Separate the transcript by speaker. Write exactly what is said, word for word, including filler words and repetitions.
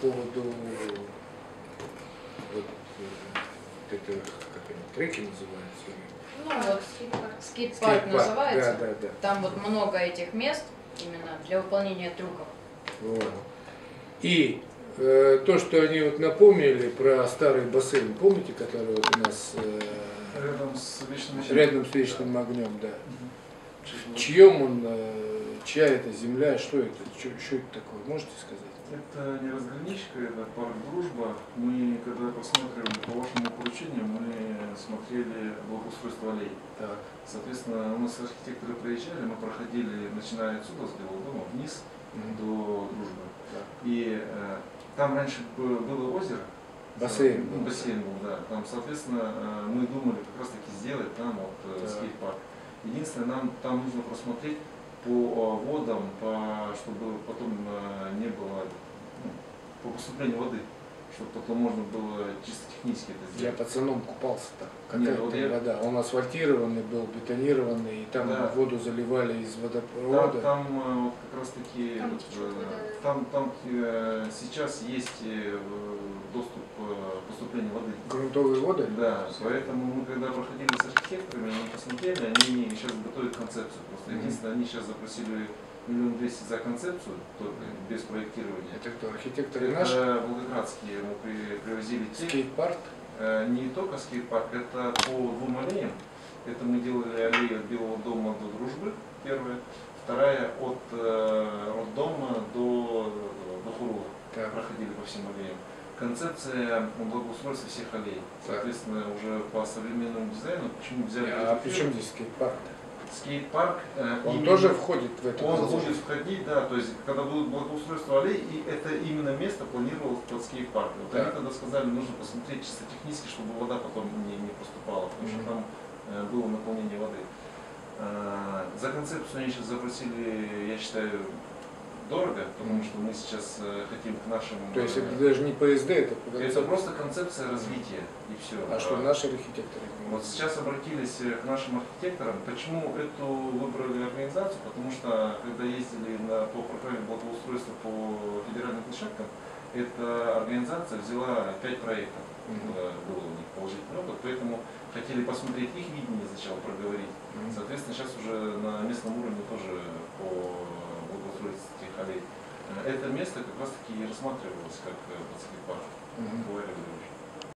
Speaker 1: поводу вот, вот это, как они, треки называются?
Speaker 2: Ну вот скейт-парк называется.
Speaker 1: Да, да, да.
Speaker 2: Там вот много этих мест именно для выполнения трюков.
Speaker 1: Вот. И э, то, что они вот напомнили про старый бассейн, помните, который вот у нас э,
Speaker 3: рядом с вечным огнем?
Speaker 1: Рядом с вечным огнем, да. Угу. В чьем он, э, чья это земля, что это, что, что это такое, можете сказать?
Speaker 3: Это не разграничка, это парк Дружба. Мы, когда посмотрели по вашему поручению, мы смотрели благоустройство аллей.
Speaker 1: Так.
Speaker 3: Соответственно, у нас архитекторы проезжали, мы проходили, начиная отсюда, с Белого дома, вниз mm-hmm. до Дружбы. Так. И э, там раньше было озеро.
Speaker 1: Бассейн.
Speaker 3: Ну, бассейн был, да. Там, соответственно, мы думали как раз таки сделать там вот да. скейт-парк. Единственное, нам там нужно просмотреть по водам, по, чтобы потом не было, ну, по поступлению воды, чтобы потом можно было чисто технически это сделать.
Speaker 1: Я пацаном купался там. Какая
Speaker 3: вот
Speaker 1: там
Speaker 3: я...
Speaker 1: вода? Он асфальтированный был, бетонированный, и там да. воду заливали из водопровода.
Speaker 3: Там, там вот как раз таки, там, там, там сейчас есть доступ к поступлению воды.
Speaker 1: Грунтовые воды?
Speaker 3: Да, поэтому мы когда проходили с архитекторами, они посмотрели, они сейчас готовят концепцию. Просто mm-hmm. единственное, они сейчас запросили миллион двести за концепцию, только без проектирования.
Speaker 1: Это кто, архитекторы
Speaker 3: это
Speaker 1: наши?
Speaker 3: Волгоградские, мы при, привозили те.
Speaker 1: Скейт-парк?
Speaker 3: Э, не только скейт-парк, это по двум аллеям. Это мы делали аллею от Белого дома до Дружбы, первая. Вторая от э, роддома до, до Хурова. Проходили по всем аллеям. Концепция благоустройства всех аллей. Соответственно, уже по современному дизайну, почему взяли...
Speaker 1: А при чем здесь скейт-парк?
Speaker 3: Скейт-парк, э,
Speaker 1: он
Speaker 3: именно,
Speaker 1: тоже входит в это?
Speaker 3: Он будет входить, да, то есть когда будет благоустройство аллей, и это именно место планировалось под скейт-парк. Вот да. Они тогда сказали, нужно посмотреть чисто технически, чтобы вода потом не, не поступала, потому mm-hmm. что там э, было наполнение воды. Э, за концепцию они сейчас запросили, я считаю, дорого, потому что мы сейчас э, хотим к нашим...
Speaker 1: То есть это даже не пэ эс дэ, это концепция?
Speaker 3: Это просто концепция развития, и все.
Speaker 1: А что наши архитекторы?
Speaker 3: Вот сейчас обратились к нашим архитекторам. Почему эту выбрали организацию? Потому что, когда ездили на, по программе благоустройства по федеральным площадкам, эта организация взяла пять проектов. Mm-hmm. Было у них положительный опыт, поэтому хотели посмотреть их видение сначала, проговорить. Mm-hmm. Соответственно, сейчас уже на местном уровне тоже по благоустройству этих аллей. Это место как раз таки рассматривалось как скейт-парк. Mm-hmm.